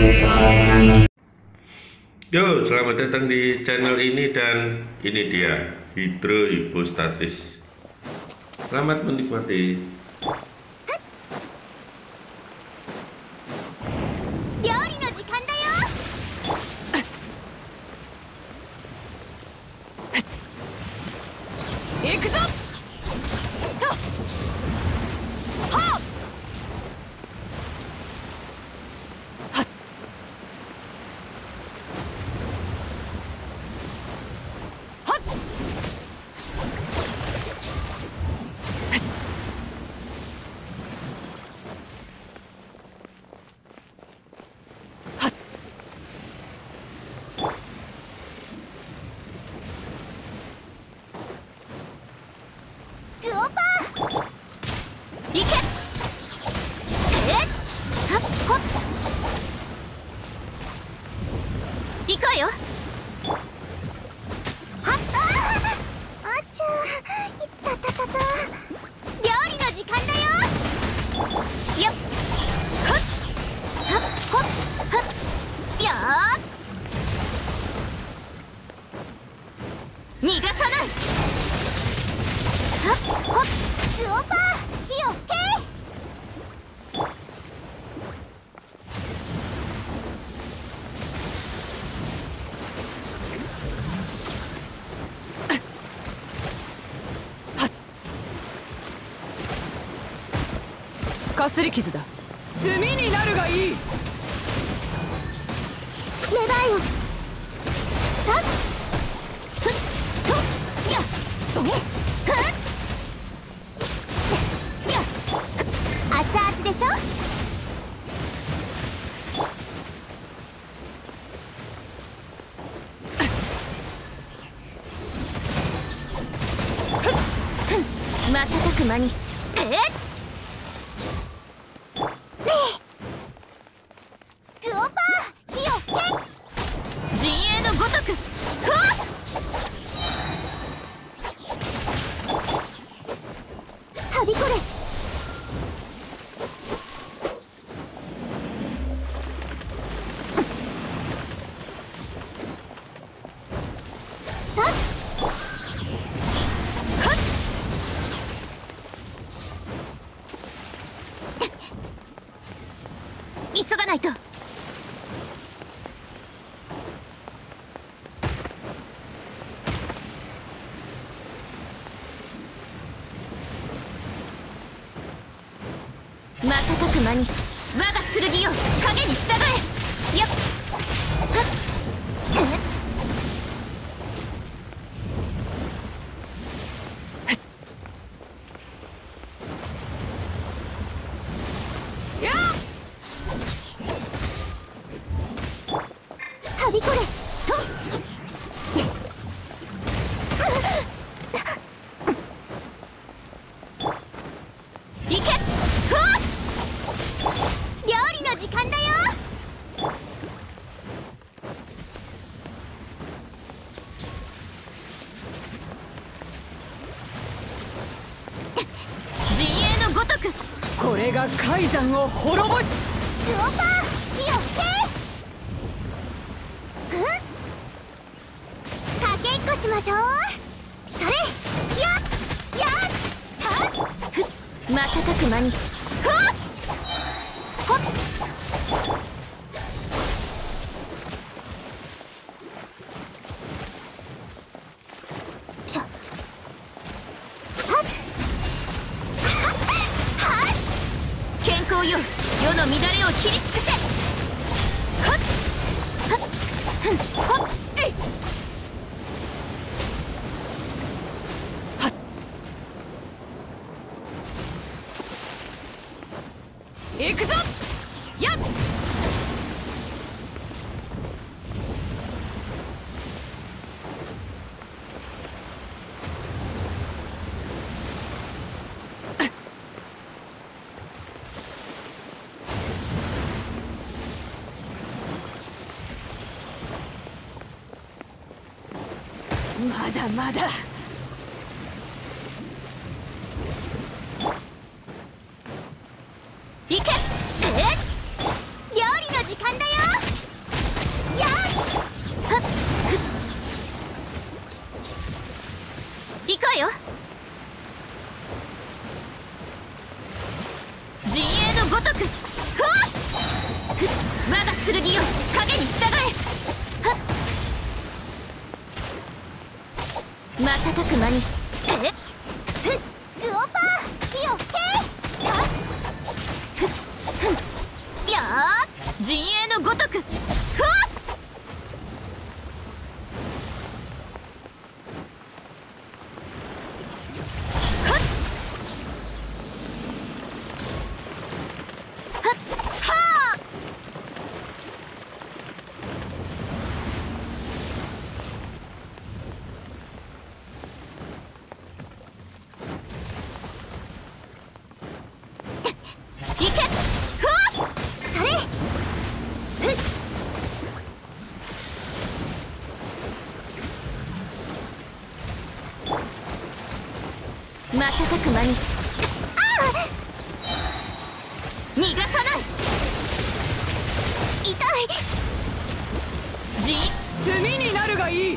Yo, selamat datang di channel ini dan ini dia hidrohipostatis. Selamat menikmati. 料理の時間だよ。行くぞ。と。はっ。はっ。はっ。グオパー行け。はっほっ行くわよ。はっあちゃいったたたた。料理の時間だよ。よっほっはっほっはっよー逃がさない。はっほっグオパー火を吹け。 かすり傷だ。炭になるがいい。 出番よ。さっふっとやっふっやっ熱々でしょ。瞬く間にグオパー火を吹け。陣営のごとくふわっはびこれ。さっはっ急がないと。瞬く間に我が剣よ影に従え。よっはっやっはびこれといけ。ふわっ料理の時間だよ。陣営のごとくこれが海山を滅ぼす。 グオパー火を吹け。かけっこしましょう。それやっやったふっ瞬く間にふわっほっちょさっはっ健康よ世の乱れを切り尽くせ。はっはっふんほっえい行くぞ。やっまだまだ。 行け。料理の時間だよ。 陣営のごとく。ふわっ、我が剣よ影に従え。はっ、瞬く間に。ウオパー火を吹け。はっ、やー、陣営のごとく。ふわっ、瞬く間に。逃がさない。痛い。 炭になるがいい。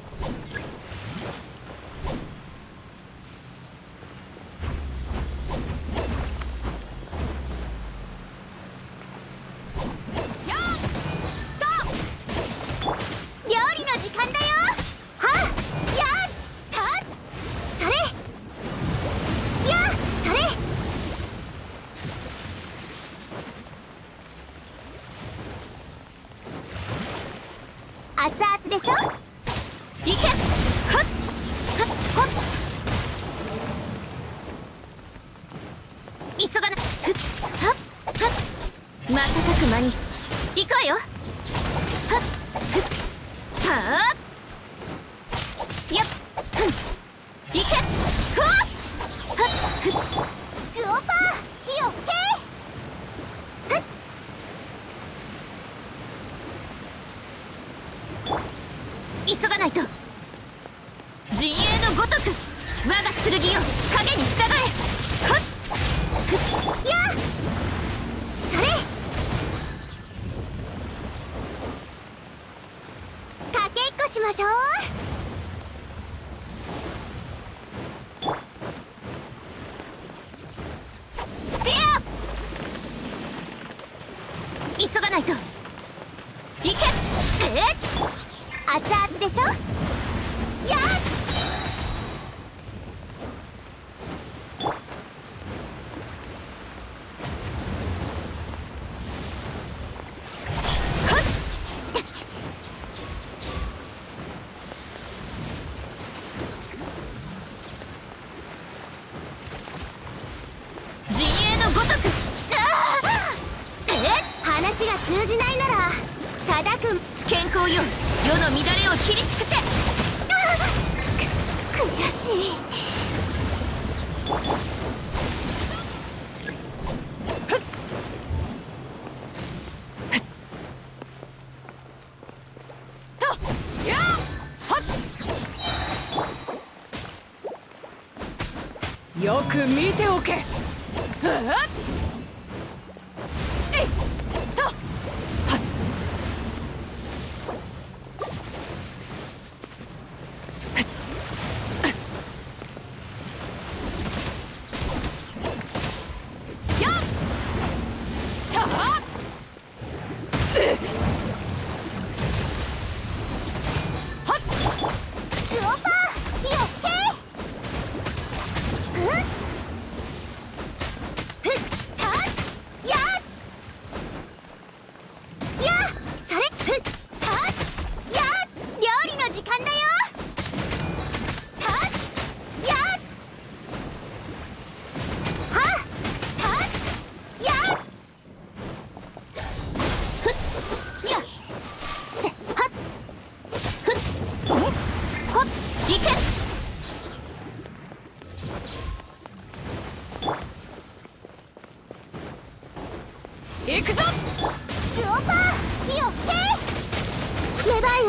料理の時間だよ。はっ、やったそれ。やそれ。熱々でしょ。いけ。はっはっほっ、急がな。ふっはっはっ、瞬く間に。行くわよ。はっふっはっ、やっ、ふん、いけ。ふわっ、はっふっ、ウオパー火を吹け。はっ、急がないと。陣営のごとく。我が剣よ影に従え。はっふっ、やそれ。かけっこしましょう。急がないと。いけ。熱々でしょ。やっ、陣営のごとく。話が通じないなら叩く。健康よ世の乱れを切り尽くせ。悔しい。 とやっはっ、よく見ておけ。はっ、えいっとはっ、やっ、たはっ、はっ、 ウオパー火を吹け。ふっふっ、はっ、やっ、やっそれ。ふっはっ、やっ、料理の時間だよ。はっ、やっ、はっはっ、やっ、ふっやっせはっ、ふっほっほっ、いけ。 行くぞ。 ウオパー火を吹け。レバイン。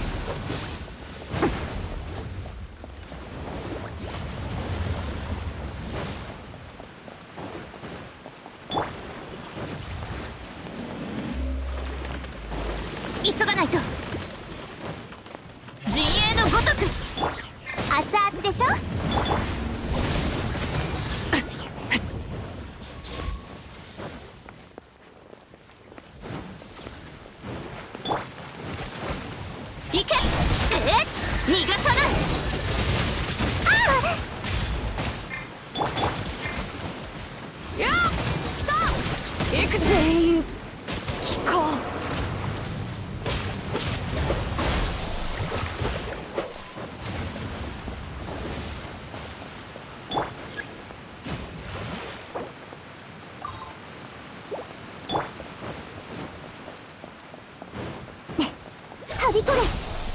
急がないと。陣営のごとく。熱々でしょ。 逃がさない。 やった行く全員聞こう。 はびこれ。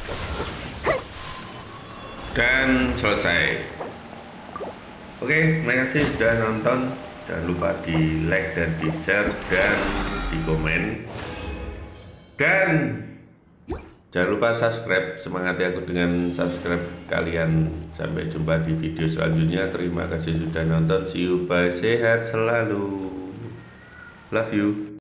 Dan selesai. Oke, terima kasih sudah nonton. Jangan lupa di like dan di share dan di komen. Dan jangan lupa subscribe. Semangati aku dengan subscribe kalian. Sampai jumpa di video selanjutnya. Terima kasih sudah nonton. See you, bye. Sehat selalu. Love you.